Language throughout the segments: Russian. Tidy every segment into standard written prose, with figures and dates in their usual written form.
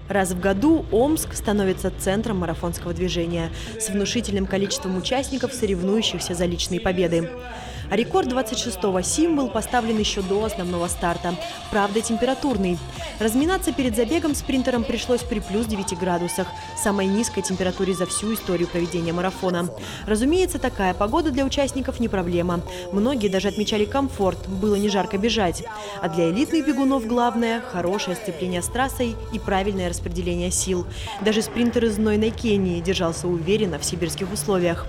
Раз в году Омск становится центром марафонского движения с внушительным количеством участников, соревнующихся за личные победы. А рекорд 26-го СИМ был поставлен еще до основного старта. Правда, температурный. Разминаться перед забегом спринтерам пришлось при плюс 9 градусах. Самой низкой температуре за всю историю проведения марафона. Разумеется, такая погода для участников не проблема. Многие даже отмечали комфорт, было не жарко бежать. А для элитных бегунов главное – хорошее сцепление с трассой и правильное распределение сил. Даже спринтер из знойной Кении держался уверенно в сибирских условиях.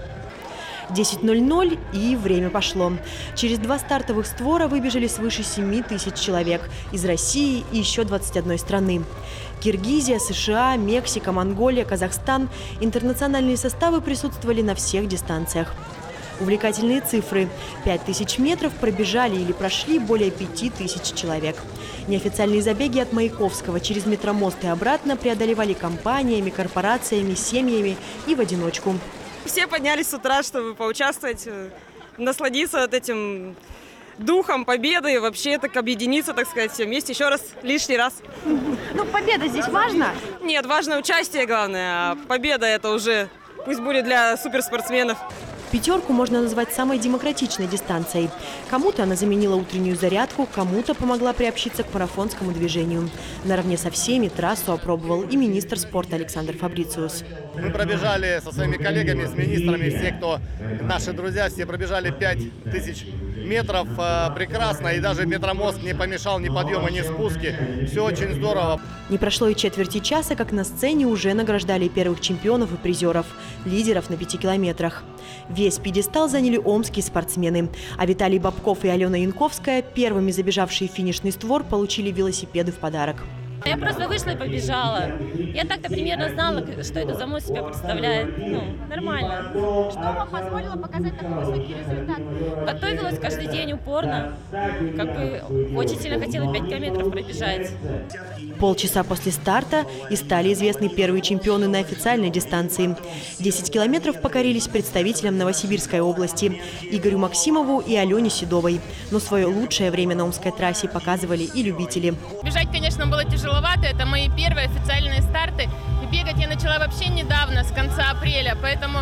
10:00 и время пошло. Через 2 стартовых створа выбежали свыше 7 тысяч человек из России и еще 21 страны. Киргизия, США, Мексика, Монголия, Казахстан. Интернациональные составы присутствовали на всех дистанциях. Увлекательные цифры. 5000 метров пробежали или прошли более 5000 человек. Неофициальные забеги от Маяковского через Метромост и обратно преодолевали компаниями, корпорациями, семьями и в одиночку. Все поднялись с утра, чтобы поучаствовать, насладиться вот этим духом победы, вообще так объединиться, так сказать, все вместе еще раз, лишний раз. Ну, победа здесь важна? Нет, важно участие главное, а победа это уже пусть будет для суперспортсменов. Пятерку можно назвать самой демократичной дистанцией. Кому-то она заменила утреннюю зарядку, кому-то помогла приобщиться к марафонскому движению. Наравне со всеми трассу опробовал и министр спорта Александр Фабрициус. Мы пробежали со своими коллегами, с министрами, все, кто наши друзья, все пробежали 5000 метров прекрасно. И даже Метромост не помешал ни подъема, ни спуски. Все очень здорово. Не прошло и четверти часа, как на сцене уже награждали первых чемпионов и призеров, лидеров на 5 километрах. Весь пьедестал заняли омские спортсмены. А Виталий Бобков и Алена Янковская, первыми забежавшие в финишный створ, получили велосипеды в подарок. Я просто вышла и побежала. Я так-то примерно знала, что это за мной себя представляет. Ну, нормально. Что вам позволило показать такой высокий результат? Готовилась каждый день упорно. Как бы очень сильно хотела 5 километров пробежать. Полчаса после старта и стали известны первые чемпионы на официальной дистанции. 10 километров покорились представителям Новосибирской области Игорю Максимову и Алене Седовой. Но свое лучшее время на омской трассе показывали и любители. Бежать, конечно, было тяжеловато. Это мои первые официальные старты. И бегать я начала вообще недавно, с конца апреля. Поэтому,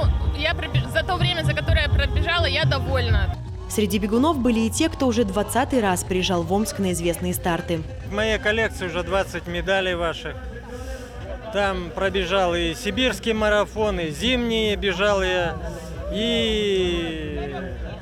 за то время, за которое я пробежала, я довольна. Среди бегунов были и те, кто уже 20-й раз приезжал в Омск на известные старты. В моей коллекции уже 20 медалей ваших. Там пробежал и сибирский марафон, и зимние бежал я, и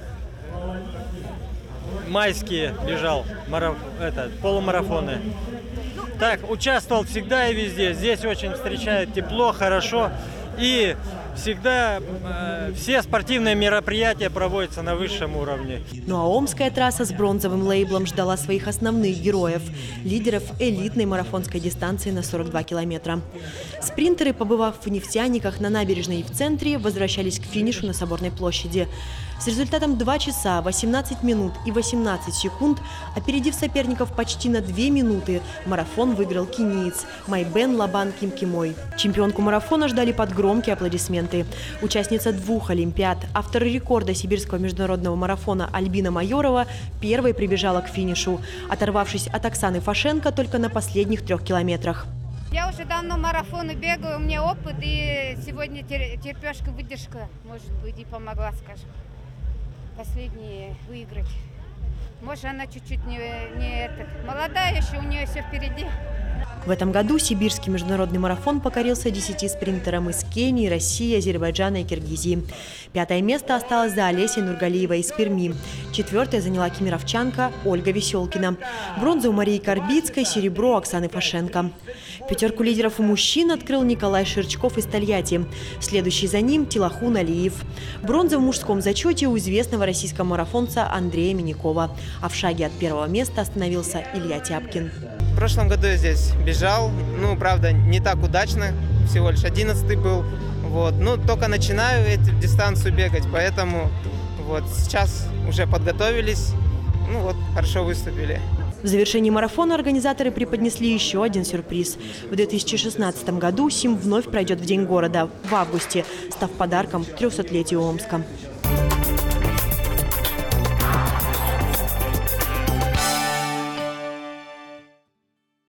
майские бежал, полумарафоны. Так, участвовал всегда и везде. Здесь очень встречают тепло, хорошо. И всегда все спортивные мероприятия проводятся на высшем уровне. Ну а омская трасса с бронзовым лейблом ждала своих основных героев – лидеров элитной марафонской дистанции на 42 километра. Спринтеры, побывав в нефтяниках, на набережной и в центре, возвращались к финишу на Соборной площади. С результатом 2 часа, 18 минут и 18 секунд, опередив соперников почти на 2 минуты, марафон выиграл кениец Майбен Лабан Кимкимой. Чемпионку марафона ждали под громкие аплодисменты. Участница 2 олимпиад, автор рекорда сибирского международного марафона Альбина Майорова первой прибежала к финишу, оторвавшись от Оксаны Фашенко только на последних 3 километрах. Я уже давно марафоны бегаю, у меня опыт, и сегодня терпешка, выдержка, может быть, и помогла, скажем, последние выиграть. Может, она чуть-чуть молодая еще, у нее все впереди. В этом году сибирский международный марафон покорился 10 спринтерам из Кении, России, Азербайджана и Киргизии. 5-е место осталось за Олесей Нургалиевой из Перми. 4-е заняла кемеровчанка Ольга Веселкина. Бронза у Марии Карбицкой, серебро Оксаны Фашенко. Пятерку лидеров у мужчин открыл Николай Ширчков из Тольятти. Следующий за ним Тилахун Алиев. Бронза в мужском зачете у известного российского марафонца Андрея Минякова. А в шаге от 1-го места остановился Илья Тяпкин. В прошлом году я здесь бежал, правда, не так удачно, всего лишь 11-й был, только начинаю эту дистанцию бегать, поэтому сейчас уже подготовились, хорошо выступили. В завершении марафона организаторы преподнесли еще один сюрприз. В 2016 году СИМ вновь пройдет в День города, в августе, став подарком 300-летию Омска.